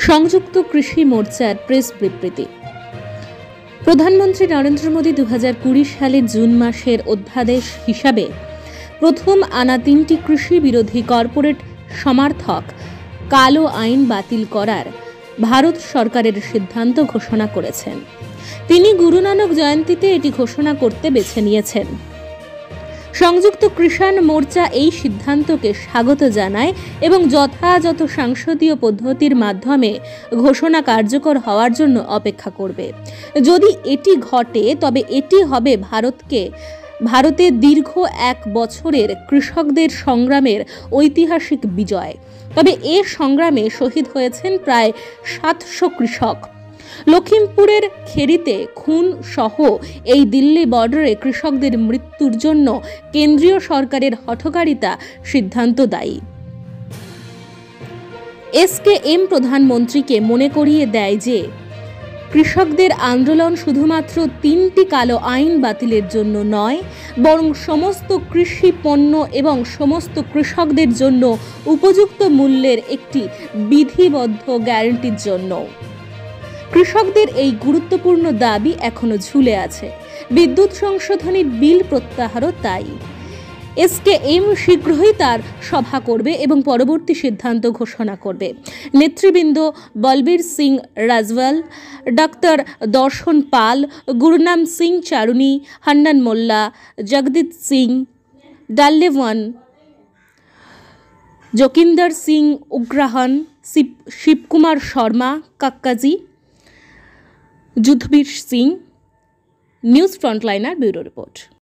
সংযুক্ত কৃষি মোর্চার প্রেস বিবৃতি। প্রধানমন্ত্রী নরেন্দ্র মোদী 2020 সালের জুন মাসের অধ্যাদেশ হিসাবে প্রথম আনা 3টি কৃষি বিরোধী কর্পোরেট সমার্থক কালো আইন বাতিল করার ভারত সরকারের সিদ্ধান্ত ঘোষণা করেছেন। তিনি গুরু নানক জয়ন্তীতে এটি ঘোষণা করতে বেছে নিয়েছেন। সংযুক্ত কিষাণ মোর্চা এই সিদ্ধান্তকে স্বাগত জানায় এবং যথাযথ সংসদীয় পদ্ধতির মাধ্যমে ঘোষণা কার্যকর হওয়ার জন্য অপেক্ষা করবে। যদি এটি ঘটে তবে এটি হবে ভারতের দীর্ঘ 1 বছরের কৃষকদের সংগ্রামের ঐতিহাসিক বিজয়। তবে এ সংগ্রামে শহীদ হয়েছেন প্রায় 700 কৃষক। লখিমপুরের খেরিতে খুন সহ এই দিল্লি বর্ডারে কৃষকদের মৃত্যুর জন্য কেন্দ্রীয় সরকারের হঠকারিতা সিদ্ধান্ত দায়ী। SKM প্রধানমন্ত্রীকে মনে করিয়ে দেয় যে কৃষকদের আন্দোলন শুধুমাত্র 3টি কালো আইন বাতিলের জন্য নয়, বরং সমস্ত কৃষি পণ্য এবং সমস্ত কৃষকদের জন্য উপযুক্ত মূল্যের একটি বিধিবদ্ধ গ্যারান্টির জন্য। কৃষকদের এই গুরুত্বপূর্ণ দাবি এখনো ঝুলে আছে। বিদ্যুৎ সংশোধনী বিল প্রত্যাহারও তাই। SKM শীঘ্রই তার সভা করবে এবং পরবর্তী সিদ্ধান্ত ঘোষণা করবে। নেতৃবৃন্দ Balbir Singh Rajewal, doctor Darshan Pal, Gurnam Singh Charuni, Hannan Mollah, Jagdeep Singh Dallewal, Joginder Singh Ugrahan, Shivkumar Sharma Kakkaji, Yudhvir Singh. News frontliner bureau report.